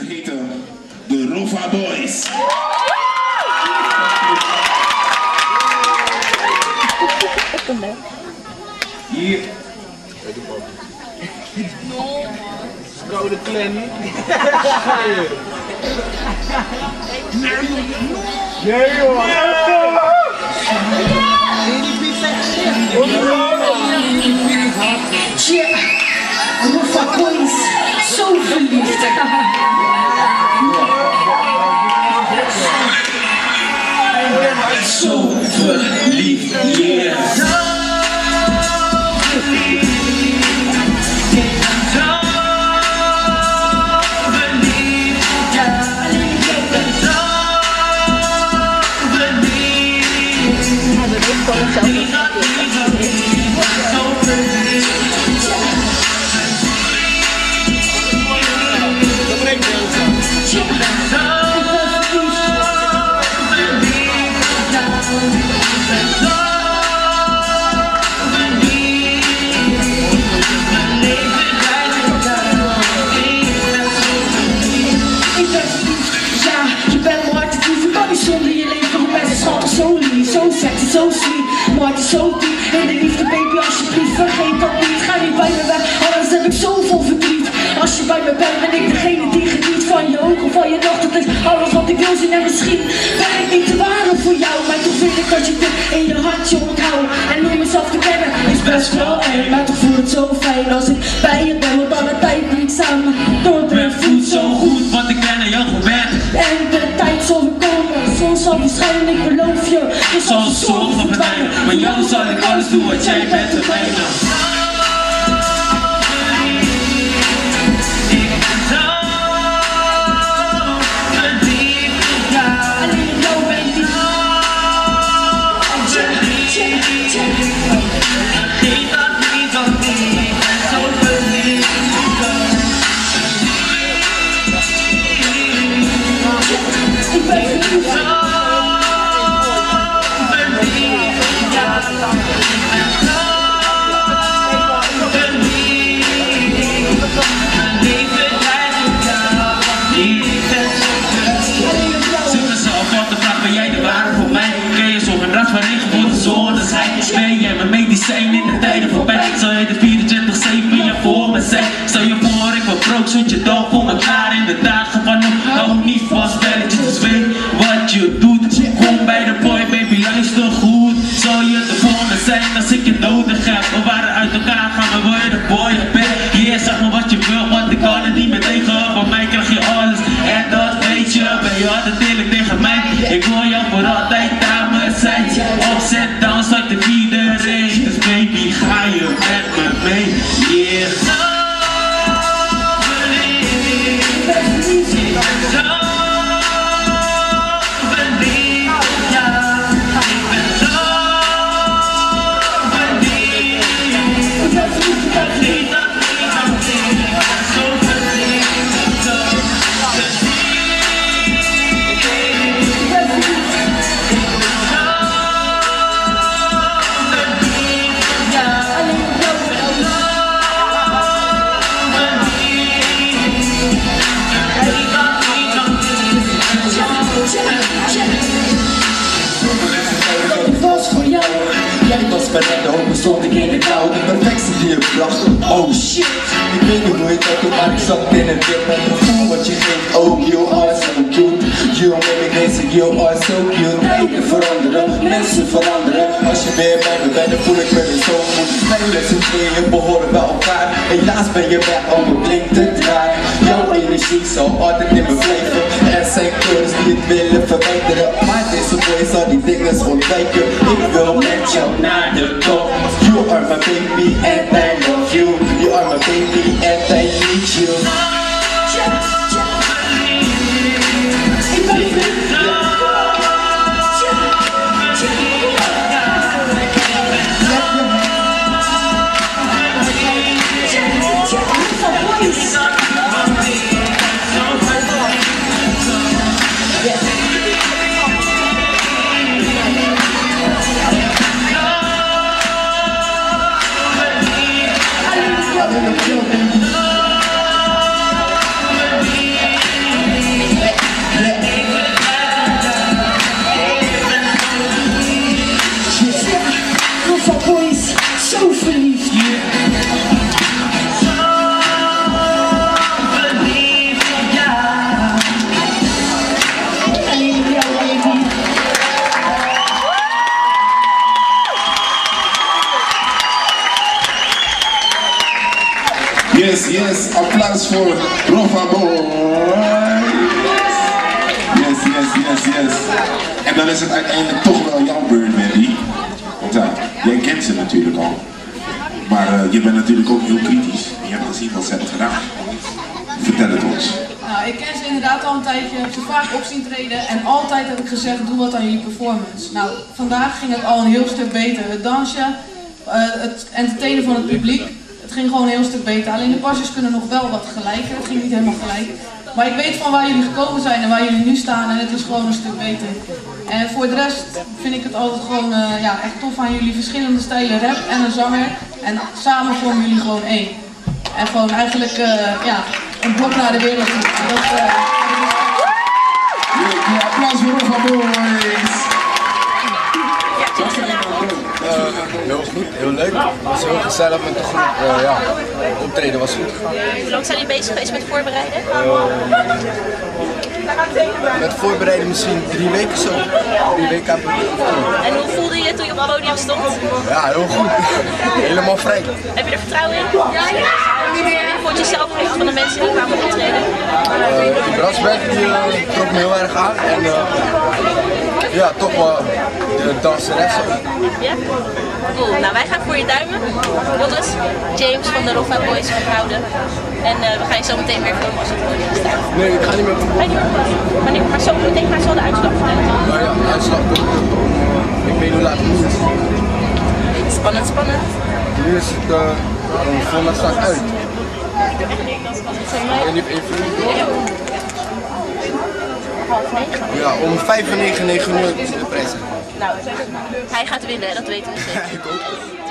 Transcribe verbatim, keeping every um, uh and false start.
heten de Rova Boys. Hier. Koude clan. Nee joh. Tja, Rova Boys, zo verliefd. Zo verliefd, yeah. Zo sweet, maar het is zo diep. En de liefde baby, alsjeblieft vergeet dat niet. Ga niet bij me weg, anders heb ik zoveel verdriet. Als je bij me bent, ben ik degene die geniet van je ogen, van je nacht. Het is alles wat ik wil zien en misschien ben ik niet te ware voor jou. Maar toch wil ik dat je dit in je hartje onthoudt. En om mezelf te kennen is best wel eng. Maar toch voelt het zo fijn als ik bij je ben. Want alle tijd die ik samen doorbreng voelt zo goed. Want ik ben aan jou gewend. En de tijd zal weer komen, soms zal verschijnen, ik beloof je. Ik zal zorgen verdwijnen, maar jou zal ik alles doen wat jij bent te mijnen. Ben jij mijn medicijn in de tijden voorbij? Zal jij de vierentwintig zeven jaar voor me zijn? Stel je voor ik wat brood, zet je dan voor me klaar in de dagen van nu. Hou niet van spelletjes, dus weet wat je doet. Kom bij de boy, baby, luister goed. Zal je er voor me zijn als ik je nodig heb? We waren uit elkaar gaan, we worden de boy op bed. Yeah, zeg maar wat je wil, want ik kan het niet meer tegen. Van mij krijg je alles en dat weet je. Ben je altijd eerlijk tegen mij? Ik wil jou voor altijd aan mijn zijde. Opzet, dan zat ik iedereen. Dus baby, ga je met me mee? Yeah. De hopen stond ik in de kou, de perfectie die je bracht. Oh shit, ik weet niet hoe je dat doet, maar ik zat in het dip met het gevoel wat je geeft. Oh, you are so cute, you make me dance, you are so cute. Tijden veranderen, mensen veranderen. Als je weer bij me bent, dan voel ik me weer zo goed. Mijn lessen tweeën behoren bij elkaar. Helaas ben je weg om me blink te draaien. Jouw energie zal altijd in me blijven. Er zijn codes die het willen verbeteren, maar deze boy zal die dingen ontwijken. Ik wil met jou naar de top. You are my baby and I love you. You are my baby and I need you. Roffa Boy. Yes, yes, yes, yes. En dan is het uiteindelijk toch wel jouw beurt, Wendy. Want ja, jij kent ze natuurlijk al. Maar uh, je bent natuurlijk ook heel kritisch. En je hebt gezien wat ze hebben gedaan. Vertel het ons. Nou, ik ken ze inderdaad al een tijdje, heb ze vaak op zien treden en altijd heb ik gezegd, doe wat aan jullie performance. Nou, vandaag ging het al een heel stuk beter. Het dansje, uh, het entertainen van het publiek, het ging gewoon een heel stuk beter. Alleen de pasjes kunnen nog wel wat gelijken, het ging niet helemaal gelijk. Maar ik weet van waar jullie gekomen zijn en waar jullie nu staan en het is gewoon een stuk beter. En voor de rest vind ik het altijd gewoon uh, ja, echt tof aan jullie verschillende stijlen rap en een zanger. En samen vormen jullie gewoon één. En gewoon eigenlijk uh, ja, een blok naar de wereld. En dat, uh, ja, applaus voor Roffa Boys. Uh, heel goed, heel leuk. Het was heel gezellig met de groep. Uh, ja, optreden was goed gegaan. Hoe lang zijn jullie bezig geweest met voorbereiden? Uh, met voorbereiden misschien drie weken zo. Drie weken heb ik En hoe voelde je je toen je op het podium stond? Ja, heel goed. Helemaal vrij. Heb je er vertrouwen in? Ja, ja. Vond je zelf een van de mensen die kwamen optreden? Uh, die Brasberg die uh, trok me heel erg aan. En uh, ja, toch wel de danseres ook. Ja? Cool. Nou, wij gaan voor je duimen. Jongens, James van de Roffa Boys onthouden. En uh, we gaan je zo meteen weer filmen als het podium staat. Nee, ik ga niet meer. Ga je niet meer? Maar, niet, maar zo meteen gaan ze wel de uitslag vertellen. Nou ja, de uitslag komt. Uh, ik weet hoe laat het moet. Spannend, spannend. Nu is het uh, een zondag staat uit. Ik weet niet even. Half negen. Ja, om vijf en negen, negen uur is de prijs. Nou, hij gaat winnen, dat weten we zeker. Ik ook.